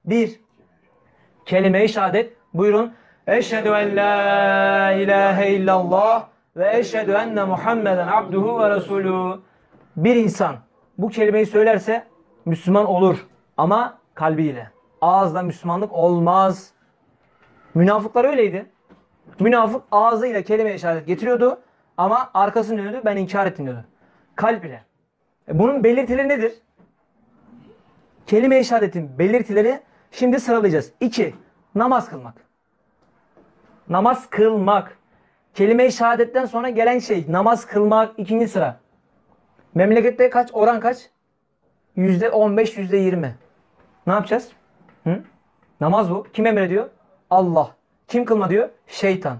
Bir, kelime-i şehadet. Buyurun. Eşhedü en la ilahe illallah ve eşhedü enne Muhammeden abduhu ve resulü. Bir insan bu kelimeyi söylerse Müslüman olur. Ama kalbiyle. Ağızla Müslümanlık olmaz. Münafıklar öyleydi. Münafık ağzıyla kelime-i şehadet getiriyordu ama arkasını dönüyordu, ben inkar ettim diyordu. Kalp ile. Bunun belirtileri nedir? Kelime-i şehadetin belirtileri şimdi sıralayacağız. 2. Namaz kılmak. Namaz kılmak. Kelime-i şehadetten sonra gelen şey namaz kılmak ikinci sıra. Memlekette kaç? Oran kaç? %15, %20. Ne yapacağız? Hı? Namaz bu. Kim emrediyor? Allah. Kim kılma diyor? Şeytan.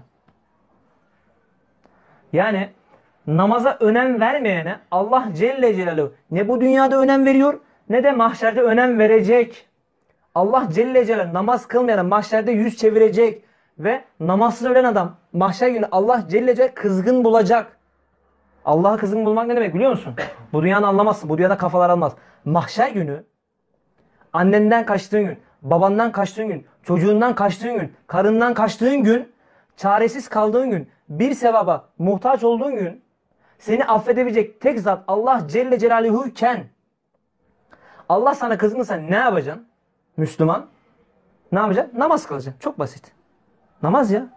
Yani namaza önem vermeyene Allah Celle Celaluhu ne bu dünyada önem veriyor ne de mahşerde önem verecek. Allah Celle Celaluhu namaz kılmayana mahşerde yüz çevirecek ve namazsız ölen adam mahşer günü Allah Celle Celaluhu kızgın bulacak. Allah'ı kızgın bulmak ne demek biliyor musun? Bu dünyanı anlamazsın. Bu dünyada kafalar almaz. Mahşer günü annenden kaçtığın gün, babandan kaçtığın gün, çocuğundan kaçtığın gün, karından kaçtığın gün, çaresiz kaldığın gün, bir sevaba muhtaç olduğun gün seni affedebilecek tek zat Allah Celle Celaluhu iken Allah sana kızgınsa ne yapacaksın? Müslüman. Ne yapacaksın? Namaz kılacaksın. Çok basit. Namaz ya.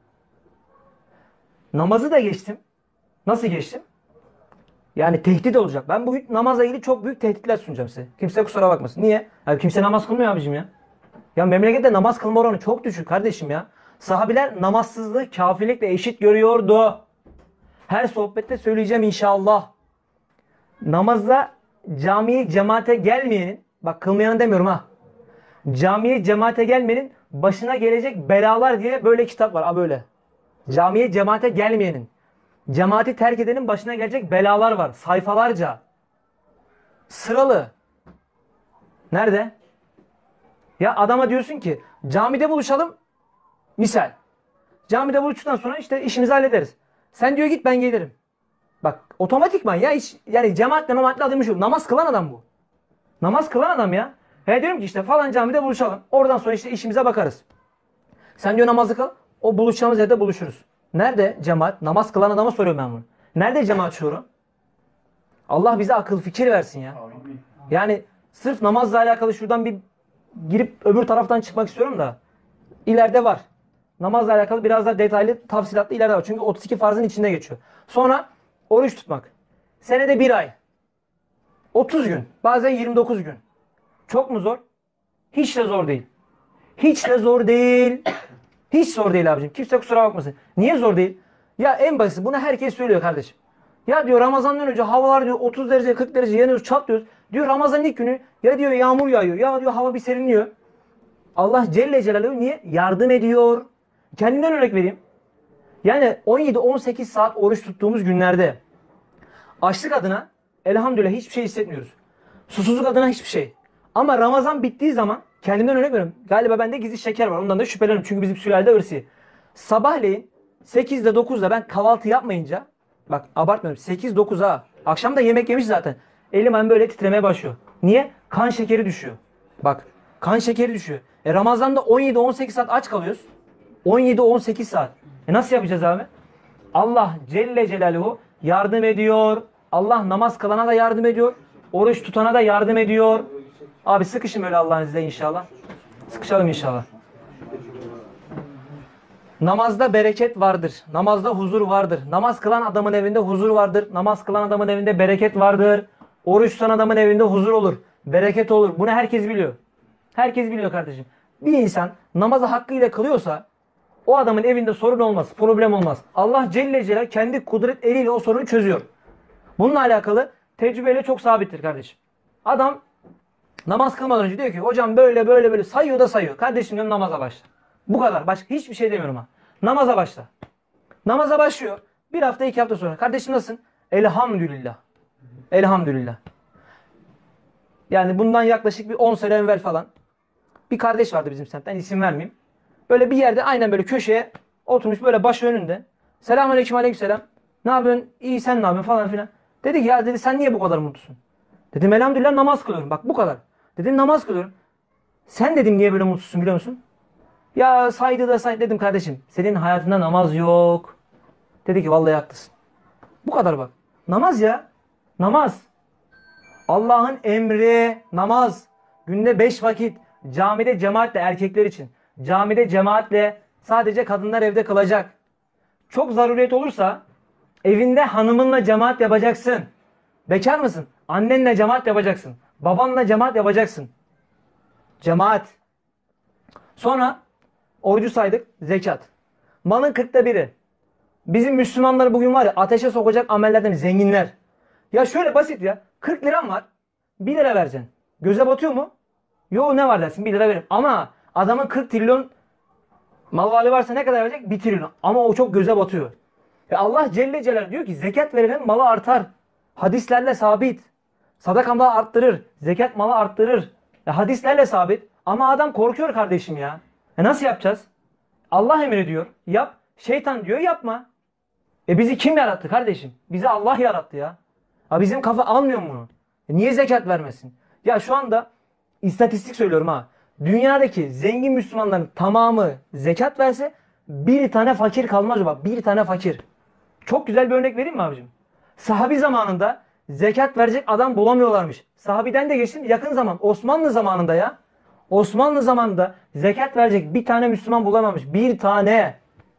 Namazı da geçtim. Nasıl geçtim? Yani tehdit olacak. Ben bugün namazla ilgili çok büyük tehditler sunacağım size. Kimse kusura bakmasın. Niye? Yani kimse namaz kılmıyor abicim ya. Ya memlekette namaz kılma oranı çok düşük kardeşim ya. Sahabiler namazsızlığı kafirlikle eşit görüyordu. Her sohbette söyleyeceğim inşallah. Namaza camiye cemaate gelmeyenin, bak kılmayanın demiyorum ha. Camiye cemaate gelmeyenin başına gelecek belalar diye böyle kitap var. Ha böyle. Camiye cemaate gelmeyenin, cemaati terk edenin başına gelecek belalar var. Sayfalarca. Sıralı. Nerede? Ya adama diyorsun ki camide buluşalım. Misal. Camide buluştuktan sonra işte işimizi hallederiz. Sen diyor git ben gelirim. Bak otomatikman ya hiç yani cemaatle memaatle adımı şu. Namaz kılan adam bu. Namaz kılan adam ya. He diyorum ki işte falan camide buluşalım. Oradan sonra işte işimize bakarız. Sen diyor namazı kıl. O buluşacağımız yerde buluşuruz. Nerede cemaat? Namaz kılan adama soruyorum ben bunu. Nerede cemaat şuuru? Allah bize akıl fikir versin ya. Yani sırf namazla alakalı şuradan bir girip öbür taraftan çıkmak istiyorum da ileride var. Namazla alakalı biraz daha detaylı tafsilatlı ileride var. Çünkü 32 farzın içinde geçiyor. Sonra oruç tutmak. Senede bir ay. 30 gün. Bazen 29 gün. Çok mu zor? Hiç de zor değil. Hiç de zor değil. Hiç zor değil abicim. Kimse kusura bakmasın. Niye zor değil? Ya en basit. Bunu herkes söylüyor kardeşim. Ya diyor Ramazan'dan önce havalar diyor 30 derece 40 derece yanıyoruz çatlıyoruz. Diyor Ramazan'ın ilk günü ya diyor yağmur yağıyor. Ya diyor hava bir serinliyor. Allah Celle Celaluhu niye? Yardım ediyor. Kendimden örnek vereyim. Yani 17-18 saat oruç tuttuğumuz günlerde açlık adına elhamdülillah hiçbir şey hissetmiyoruz. Susuzluk adına hiçbir şey. Ama Ramazan bittiği zaman kendimden örnek veriyorum. Galiba bende gizli şeker var. Ondan da şüphelenirim. Çünkü bizim sülalede ırsi. Sabahleyin 8'de 9'da ben kahvaltı yapmayınca bak abartmıyorum 8-9'a akşam da yemek yemiş zaten. Elim ben böyle titremeye başlıyor. Niye? Kan şekeri düşüyor. Bak kan şekeri düşüyor. Ramazan'da 17-18 saat aç kalıyoruz. 17-18 saat. Nasıl yapacağız abi? Allah Celle Celaluhu yardım ediyor. Allah namaz kılana da yardım ediyor. Oruç tutana da yardım ediyor. Abi sıkışın öyle Allah'ın izniyle inşallah. Sıkışalım inşallah. Namazda bereket vardır. Namazda huzur vardır. Namaz kılan adamın evinde huzur vardır. Namaz kılan adamın evinde bereket vardır. Oruç tutan adamın evinde huzur olur. Bereket olur. Bunu herkes biliyor. Herkes biliyor kardeşim. Bir insan namazı hakkıyla kılıyorsa o adamın evinde sorun olmaz. Problem olmaz. Allah Celle Celaluhu kendi kudret eliyle o sorunu çözüyor. Bununla alakalı tecrübeyle çok sabittir kardeşim. Adam namaz kılmadan önce diyor ki hocam böyle böyle böyle sayıyor da sayıyor. Kardeşim diyorum namaza başla. Bu kadar. Başka hiçbir şey demiyorum ha. Namaza başla. Namaza başlıyor. Bir hafta 2 hafta sonra. Kardeşim nasılsın? Elhamdülillah. Elhamdülillah. Yani bundan yaklaşık bir 10 sene evvel falan bir kardeş vardı bizim semtten. İsim vermeyeyim. Böyle bir yerde aynen böyle köşeye oturmuş böyle başı önünde. Selamünaleyküm aleykümselam. Ne yapıyorsun? İyi sen ne yapıyorsun falan filan. Dedi ki ya dedi sen niye bu kadar mutlusun? Dedim elhamdülillah namaz kılıyorum. Bak bu kadar. Dedim namaz kılıyorum. Sen dedim niye böyle mutsuzsun biliyor musun? Ya saydı da say dedim kardeşim. Senin hayatında namaz yok. Dedi ki vallahi haklısın. Bu kadar bak. Namaz ya. Namaz. Allah'ın emri namaz. Günde 5 vakit. Camide cemaatle erkekler için. Camide cemaatle sadece kadınlar evde kalacak. Çok zaruriyet olursa evinde hanımınla cemaat yapacaksın. Bekar mısın? Annenle cemaat yapacaksın. Babanla cemaat yapacaksın. Cemaat. Sonra orucu saydık. Zekat. Malın 40'ta biri. Bizim Müslümanları bugün var ya ateşe sokacak amellerden zenginler. Ya şöyle basit ya. 40 liram var. 1 lira vereceksin. Göze batıyor mu? Yo ne var dersin 1 lira veririm. Ama adamın 40 trilyon mal varlığı varsa ne kadar verecek? 1 trilyon. Ama o çok göze batıyor. Allah Celle Celal diyor ki zekat verenin malı artar. Hadislerle sabit. Sadaka malı arttırır. Zekat malı arttırır. Hadislerle sabit. Ama adam korkuyor kardeşim ya. Nasıl yapacağız? Allah emrediyor. Yap. Şeytan diyor yapma. Bizi kim yarattı kardeşim? Bizi Allah yarattı ya. Bizim kafa almıyor mu bunu? Niye zekat vermesin? Ya şu anda istatistik söylüyorum ha. Dünyadaki zengin Müslümanların tamamı zekat verse bir tane fakir kalmaz bak. Bir tane fakir. Çok güzel bir örnek vereyim mi abicim? Sahabi zamanında zekat verecek adam bulamıyorlarmış. Sahabiden de geçtim yakın zaman. Osmanlı zamanında ya. Osmanlı zamanında zekat verecek bir tane Müslüman bulamamış. Bir tane.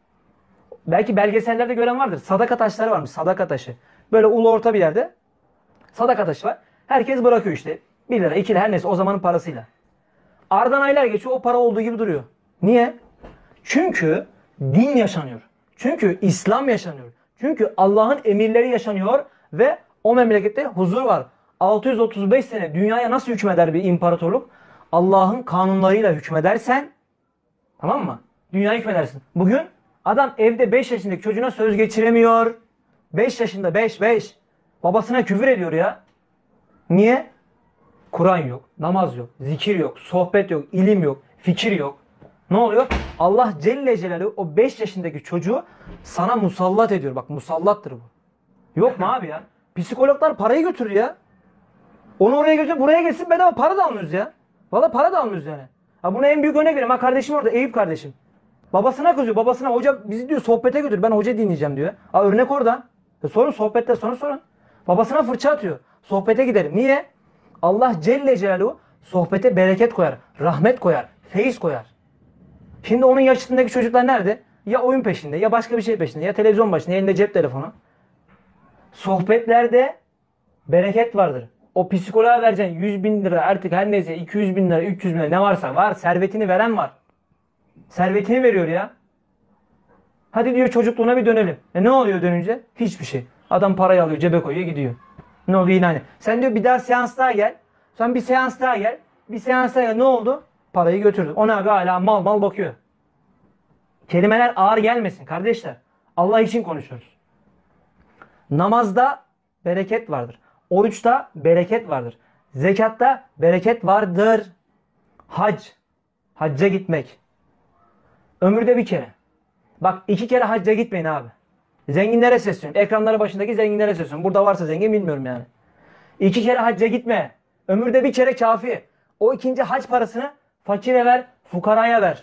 Belki belgesellerde gören vardır. Sadaka taşları varmış. Sadaka taşı. Böyle ulu orta bir yerde sadaka taşı var. Herkes bırakıyor işte. 1 lira 2 lira her neyse o zamanın parasıyla. Aradan aylar geçiyor o para olduğu gibi duruyor. Niye? Çünkü din yaşanıyor. Çünkü İslam yaşanıyor. Çünkü Allah'ın emirleri yaşanıyor ve o memlekette huzur var. 635 sene dünyaya nasıl hükmeder bir imparatorluk? Allah'ın kanunlarıyla hükmedersen, tamam mı? Dünyaya hükmedersin. Bugün adam evde 5 yaşındaki çocuğuna söz geçiremiyor. 5 yaşında 5. Babasına küfür ediyor ya. Niye? Kur'an yok, namaz yok, zikir yok, sohbet yok, ilim yok, fikir yok. Ne oluyor? Allah Celle Celaluhu o 5 yaşındaki çocuğu sana musallat ediyor. Bak musallattır bu. Yok mu abi ya? Psikologlar parayı götürür ya. Onu oraya götür, buraya geçsin bedava para da almıyoruz ya. Valla para da almıyoruz yani. Buna en büyük örnek vereyim. Kardeşim orada Eyüp kardeşim. Babasına kızıyor. Babasına hoca bizi diyor sohbete götür. Ben hoca dinleyeceğim diyor. Örnek orada. Sorun sohbette sorun. Babasına fırça atıyor. Sohbete gidelim. Niye? Allah Celle Celaluhu sohbete bereket koyar. Rahmet koyar. Feyiz koyar. Şimdi onun yaşındaki çocuklar nerede? Ya oyun peşinde ya başka bir şey peşinde ya televizyon başında elinde cep telefonu. Sohbetlerde bereket vardır. O psikoloğa vereceksin 100 bin lira artık her neyse 200 bin lira 300 bin lira ne varsa var. Servetini veren var. Servetini veriyor ya. Hadi diyor çocukluğuna bir dönelim. Ne oluyor dönünce? Hiçbir şey. Adam parayı alıyor cebe koyuyor gidiyor. Ne oluyor yine hani. Sen diyor bir daha seans daha gel. Sen bir seans daha gel. Bir seans daha gel. Ne oldu? Parayı götürdü. Ona abi hala mal bakıyor. Kelimeler ağır gelmesin kardeşler. Allah için konuşuyoruz. Namazda bereket vardır. Oruçta bereket vardır. Zekatta bereket vardır. Hac. Hacca gitmek. Ömürde bir kere. Bak 2 kere hacca gitmeyin abi. Zenginlere sesleniyorum. Ekranları başındaki zenginlere sesleniyorum. Burada varsa zengin bilmiyorum yani. 2 kere hacca gitme. Ömürde bir kere kafi. O ikinci hac parasını fakire ver, fukaraya ver.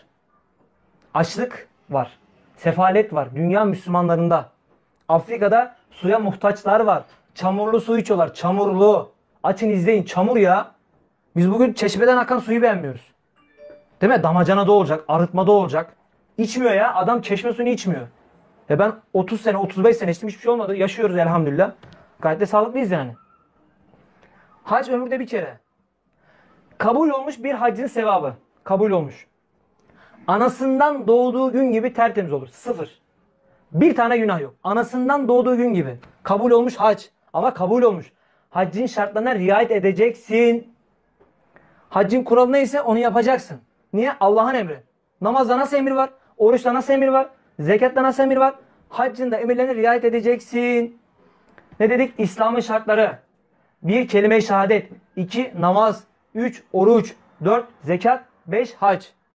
Açlık var. Sefalet var. Dünya Müslümanlarında. Afrika'da suya muhtaçlar var. Çamurlu su içiyorlar. Çamurlu. Açın izleyin. Çamur ya. Biz bugün çeşmeden akan suyu beğenmiyoruz. Değil mi? Damacanada olacak. Arıtmada olacak. İçmiyor ya. Adam çeşme suyunu içmiyor. Ben 30 sene 35 sene içtim hiçbir şey olmadı. Yaşıyoruz elhamdülillah. Gayet de sağlıklıyız yani. Hac ömürde bir kere. Kabul olmuş bir hacın sevabı. Kabul olmuş. Anasından doğduğu gün gibi tertemiz olur. 0. Bir tane günah yok. Anasından doğduğu gün gibi. Kabul olmuş hac. Ama kabul olmuş. Haccın şartlarına riayet edeceksin. Haccın kuralı neyse onu yapacaksın. Niye? Allah'ın emri. Namazda nasıl emir var? Oruçta nasıl emir var? Zekatta nasıl emir var? Haccın da emirlerine riayet edeceksin. Ne dedik? İslam'ın şartları. 1 kelime-i şehadet. 2 namaz. 3 oruç. 4 zekat. 5 hac.